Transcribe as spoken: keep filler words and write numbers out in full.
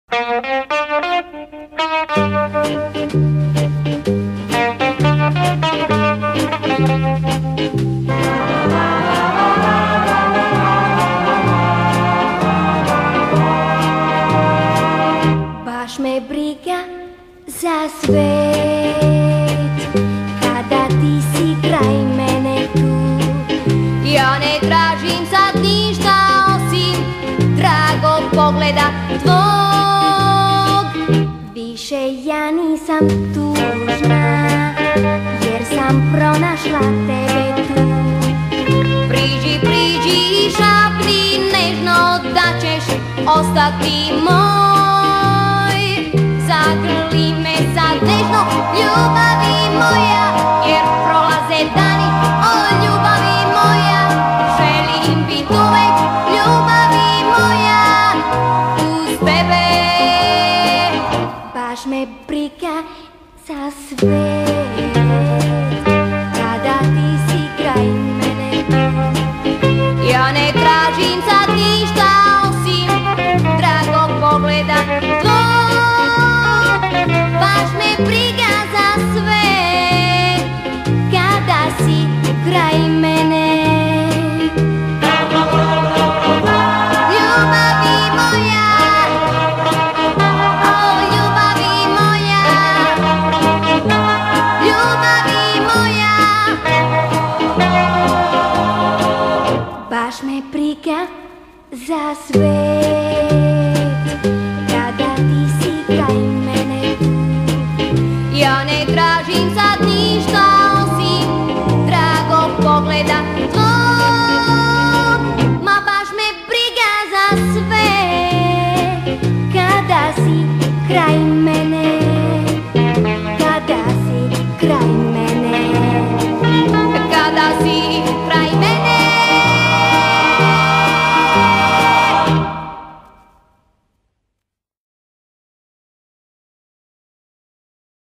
Baš me briga za svet kada ti si kraj mene tu. Ja ne tražim sad ništa osim dragog pogleda tvog. Više ja nisam tužna jer sam pronašla tebe tu. Priđi, priđi i šapni nežno da ćeš ostati moj. Zagrli me sad nežno, ljubavi moja, jer prolaze dani, o ljubavi moja. Želim bit uvek, ljubavi moja, uz tebe. Baš me briga za svet kada ti si kraj mene tu. Ja ne tražim sad ništa osim dragog pogleda tvog. Baš me briga za sve kada si kraj mene. Ljubavi moja, o ljubavi moja, ljubavi moja. Baš me briga za svet kada ti si kraj mene tu. Ja ne tražim sad ništa osim dragog pogleda tvog. Ma baš me briga za sve kada si kraj mene, kada si kraj mene.